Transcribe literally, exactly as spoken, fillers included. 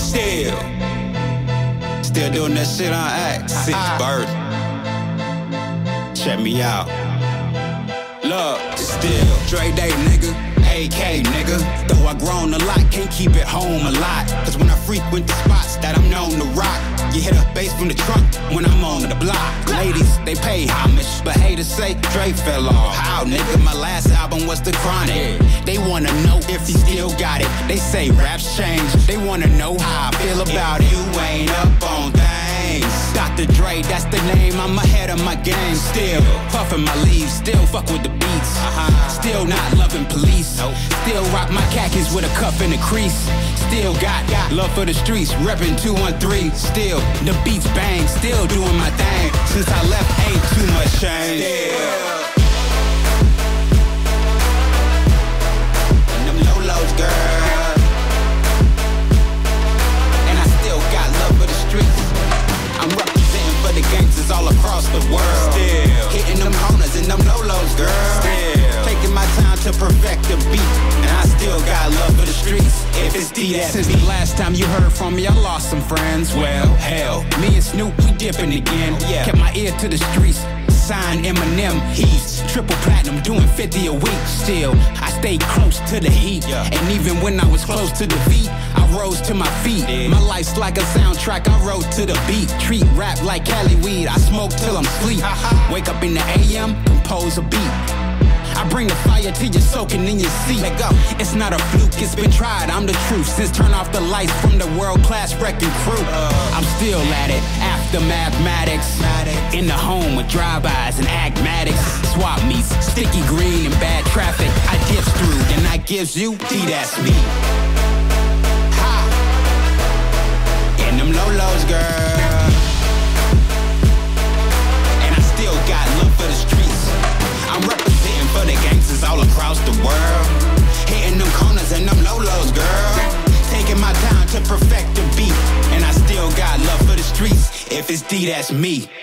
Still, still doing that shit on act. Since birth. Check me out. Look, still, Dre Day, nigga. A K, nigga. Though I grown a lot, can't keep it home a lot. Cause when I frequent the spots that I'm known to rock, you hit a bass from the trunk when I'm on the block. Ladies, they pay homage, but haters say Dre fell off. How, nigga? My last album was The Chronic. They wanna know if he still got it. They say raps change. They wanna know how I feel about it. You ain't up on things. Doctor Dre, that's the name. I'm ahead of my game. Still puffin' my leaves. Still fuck with the beats. Still not loving police. Still rock my khakis with a cuff and a crease. Still got love for the streets. Reppin' two one three. Still the beats bang. Still doing my thing. Since I left, ain't too much change. Still. And them low-lows, girl. And I still got love for the streets. I'm representing for the gangsters all across the world. Still hitting them corners and them low-lows, girl. Still taking my time to perfect the beat. And I still got love for the streets. If it's D, that's Since me. The last time you heard from me, I lost some friends. Well, hell, me and Snoop, we dipping again. Yeah. Kept my ear to the streets. Signed Eminem, he's triple platinum, doing fifty a week. Still, I stayed close to the heat. Yeah. And even when I was close to defeat, I rose to my feet. Yeah. My life's like a soundtrack, I rode to the beat. Treat rap like Cali weed, I smoke till I'm sleep. Wake up in the A M, compose a beat. I bring the fire till you're soaking in your seat. Let go. It's not a fluke, it's been tried, I'm the truth. Since turn off the lights from the world-class wrecking crew, I'm still at it, after mathematics. In the home with drive-bys and agmatics. Swap meets, sticky green and bad traffic. I dips through, then I gives you, D, that's me. Ha! And them low-lows, girl. And I still got love for the streets. I'm representing for the gangsters all across the world. Hitting them corners and them low-lows, girl. Taking my time to perfect the beat. And I still got love for the streets. If it's D, that's me.